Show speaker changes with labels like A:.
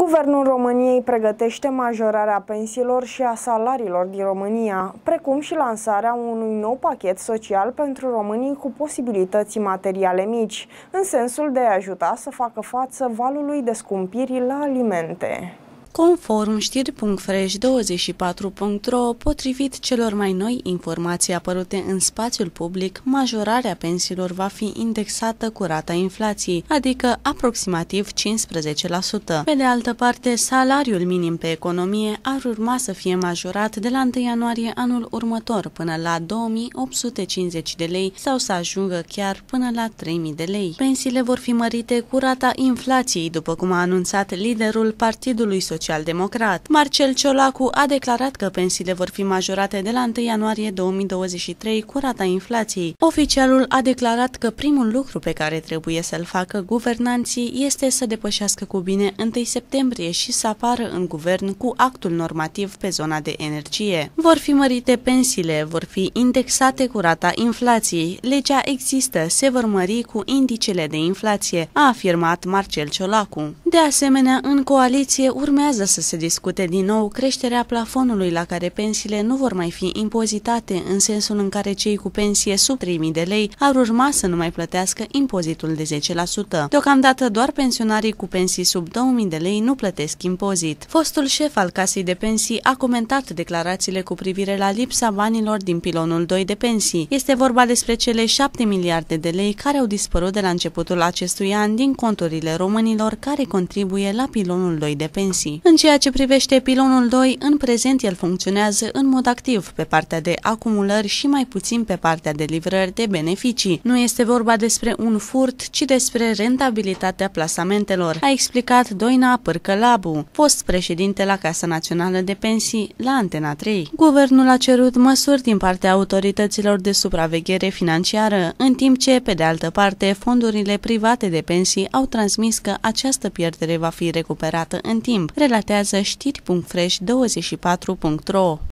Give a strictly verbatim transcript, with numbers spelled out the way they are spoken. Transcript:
A: Guvernul României pregătește majorarea pensiilor și a salariilor din România, precum și lansarea unui nou pachet social pentru românii cu posibilități materiale mici, în sensul de a ajuta să facă față valului de scumpiri la alimente.
B: Conform știri punct fresh douăzeci și patru punct ro, potrivit celor mai noi informații apărute în spațiul public, majorarea pensiilor va fi indexată cu rata inflației, adică aproximativ cincisprezece la sută. Pe de altă parte, salariul minim pe economie ar urma să fie majorat de la întâi ianuarie anul următor până la două mii opt sute cincizeci de lei sau să ajungă chiar până la trei mii de lei. Pensiile vor fi mărite cu rata inflației, după cum a anunțat liderul Partidului Social-Democrat. Marcel Ciolacu a declarat că pensiile vor fi majorate de la întâi ianuarie două mii douăzeci și trei cu rata inflației. Oficialul a declarat că primul lucru pe care trebuie să-l facă guvernanții este să depășească cu bine întâi septembrie și să apară în guvern cu actul normativ pe zona de energie. Vor fi mărite pensiile, vor fi indexate cu rata inflației. Legea există, se vor mări cu indicele de inflație, a afirmat Marcel Ciolacu. De asemenea, în coaliție urmează să se discute din nou creșterea plafonului la care pensiile nu vor mai fi impozitate, în sensul în care cei cu pensie sub trei mii de lei ar urma să nu mai plătească impozitul de zece la sută. Deocamdată doar pensionarii cu pensii sub două mii de lei nu plătesc impozit. Fostul șef al Casei de Pensii a comentat declarațiile cu privire la lipsa banilor din pilonul doi de pensii. Este vorba despre cele șapte miliarde de lei care au dispărut de la începutul acestui an din conturile românilor care contribuie la pilonul doi de pensii. În ceea ce privește pilonul doi, în prezent el funcționează în mod activ pe partea de acumulări și mai puțin pe partea de livrări de beneficii. Nu este vorba despre un furt, ci despre rentabilitatea plasamentelor, a explicat Doina Pârcălabu, fost președinte la Casa Națională de Pensii, la Antena trei. Guvernul a cerut măsuri din partea autorităților de supraveghere financiară, în timp ce, pe de altă parte, fondurile private de pensii au transmis că această pierdere va fi recuperată în timp, relatează știri punct fresh douăzeci și patru punct ro.